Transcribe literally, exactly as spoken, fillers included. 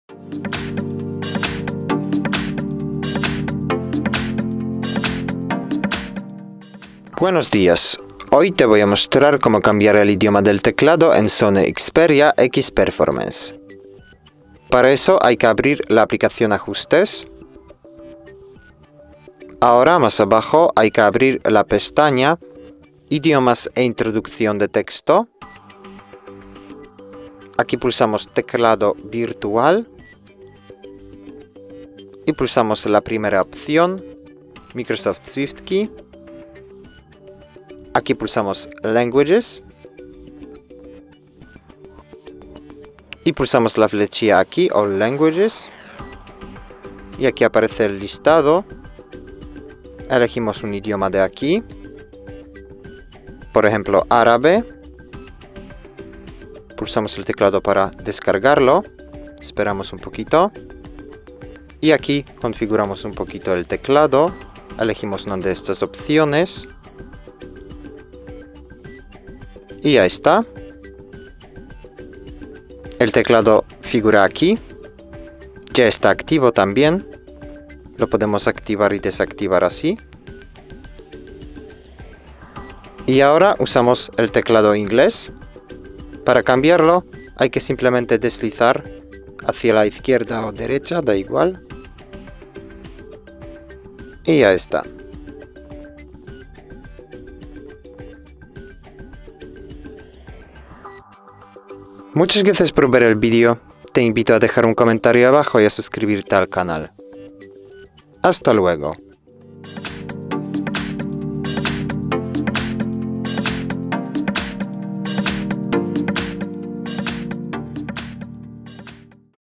Buenos días, hoy te voy a mostrar cómo cambiar el idioma del teclado en Sony Xperia X Performance. Para eso hay que abrir la aplicación Ajustes. Ahora más abajo hay que abrir la pestaña Idiomas e introducción de texto. Aquí pulsamos Teclado virtual y pulsamos la primera opción, Microsoft SwiftKey. Aquí pulsamos Languages y pulsamos la flechilla aquí, All Languages, y aquí aparece el listado. Elegimos un idioma de aquí, por ejemplo árabe. Pulsamos el teclado para descargarlo, esperamos un poquito y aquí configuramos un poquito el teclado, elegimos una de estas opciones y ya está. El teclado figura aquí, ya está activo también, lo podemos activar y desactivar así. Y ahora usamos el teclado inglés. Para cambiarlo hay que simplemente deslizar hacia la izquierda o derecha, da igual. Y ya está. Muchas gracias por ver el vídeo. Te invito a dejar un comentario abajo y a suscribirte al canal. Hasta luego.